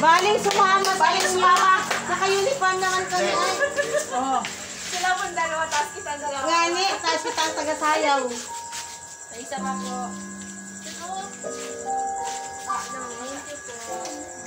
Baling sumama. Baling sumama. Naka-uniform naman kami ay. Oh. Sila pong dalawa, tapos kita dalawa. Ngani, tapos kita ang taga-sayaw. Sa isa pa po. Ito. Thank you po.